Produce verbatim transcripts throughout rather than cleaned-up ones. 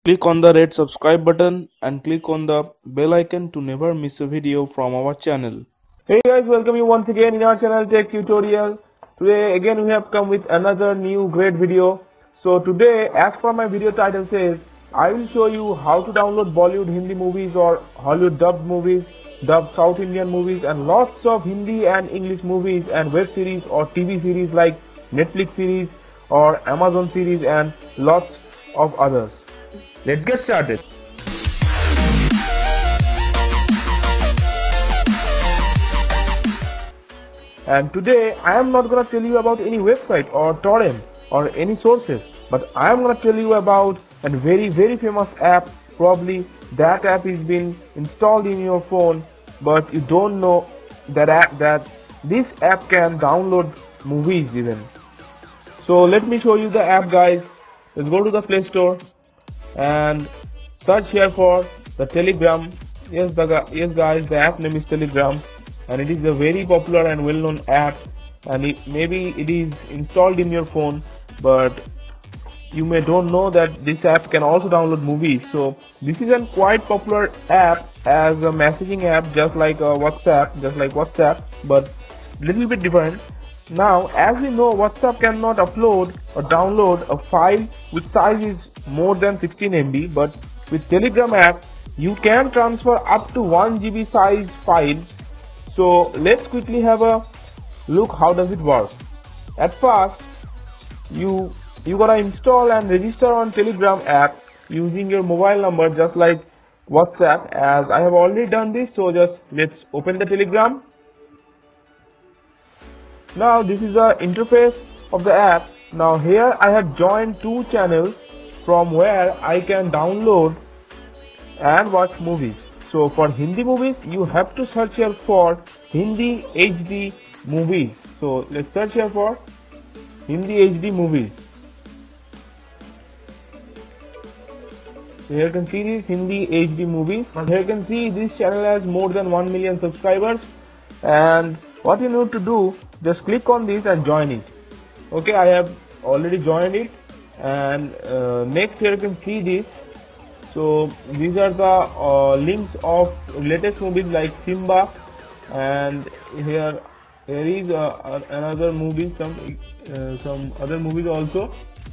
Click on the red subscribe button and click on the bell icon to never miss a video from our channel. Hey guys, welcome you once again in our channel Tech Tutorial. Today again we have come with another new great video. So today, as per my video title says, I will show you how to download Bollywood Hindi movies or Hollywood dubbed movies, dubbed South Indian movies, and lots of Hindi and English movies and web series or T V series like Netflix series or Amazon series and lots of others. Let's get started. And today I am not gonna tell you about any website or torrent or any sources, but I am gonna tell you about a very very famous app. Probably that app is been installed in your phone, but you don't know that app that this app can download movies even. So let me show you the app, guys. Let's go to the Play Store and search here for the Telegram. Yes, the yes guys, the app name is Telegram, and it is a very popular and well-known app, and it, maybe it is installed in your phone, but you may don't know that this app can also download movies. So this is a quite popular app as a messaging app, just like a WhatsApp, just like WhatsApp, but little bit different. Now, as we know, WhatsApp cannot upload or download a file which size is more than sixteen M B, but with Telegram app you can transfer up to one G B size file. So let's quickly have a look how does it work. At first, you you gotta install and register on Telegram app using your mobile number, just like WhatsApp, as I have already done this. So just let's open the Telegram. Now this is the interface of the app. Now here I have joined two channels from where I can download and watch movies. So for Hindi movies you have to search here for Hindi H D movies. So let's search here for Hindi H D movies. So here you can see this Hindi H D movies, and here you can see this channel has more than one million subscribers. And what you need to do, just click on this and join it. Okay, I have already joined it, and uh, next here you can see this. So these are the uh, links of latest movies like Simba, and here there is uh, another movie, some uh, some other movies also,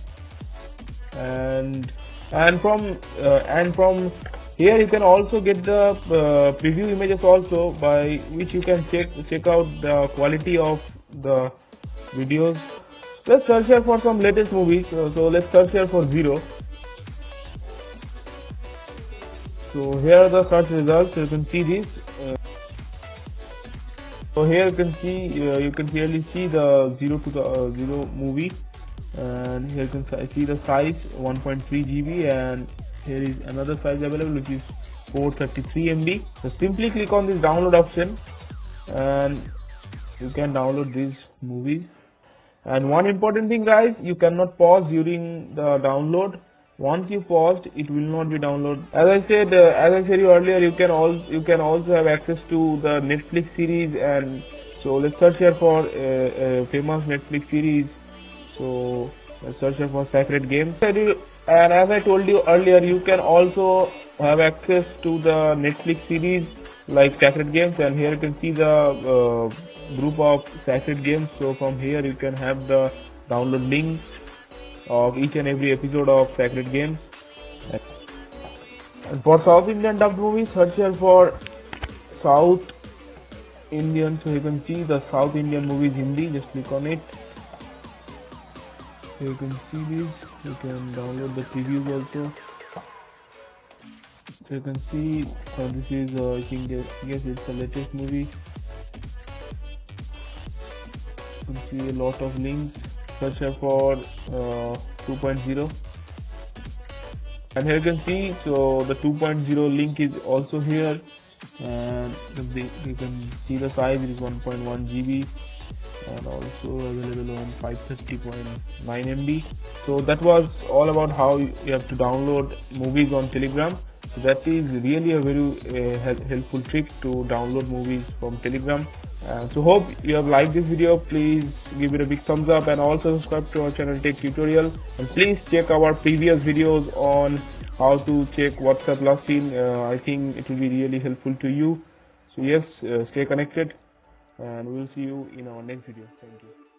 and and from uh, and from here you can also get the uh, preview images also, by which you can check check out the quality of the videos. Let's search here for some latest movies. Uh, so let's search here for Zero. So here are the search results. You can see this. Uh, so here you can see uh, you can clearly see the Zero to the uh, Zero movie, and here you can see the size one point three G B, and here is another size available which is four thirty-three M B. So simply click on this download option and you can download these movies. And one important thing, guys, you cannot pause during the download. Once you paused, it will not be downloaded. As I said, uh, as I said you earlier, you can also you can also have access to the Netflix series. And so let's search here for a, a famous Netflix series. So let's search here for Sacred Games. And as I told you earlier, you can also have access to the Netflix series like Sacred Games, and here you can see the uh, group of Sacred Games. So from here you can have the download links of each and every episode of Sacred Games. And for South Indian dubbed movies, search here for South Indian. So you can see the South Indian movies Hindi. Just click on it. So you can see this. You can download the previews also. So you can see, so this is uh, I think yes, yes it's the latest movie. You can see a lot of links. Search here for uh, two point oh, and here you can see, so the two point oh link is also here, and you can see the size is one point one G B and also available on five thirty point nine M B. So that was all about how you have to download movies on Telegram. So that is really a very uh, helpful trick to download movies from Telegram. Uh, so hope you have liked this video. Please give it a big thumbs up and also subscribe to our channel Tech Tutorial, and please check our previous videos on how to check WhatsApp last seen. uh, I think it will be really helpful to you. So yes, uh, stay connected and we will see you in our next video. Thank you.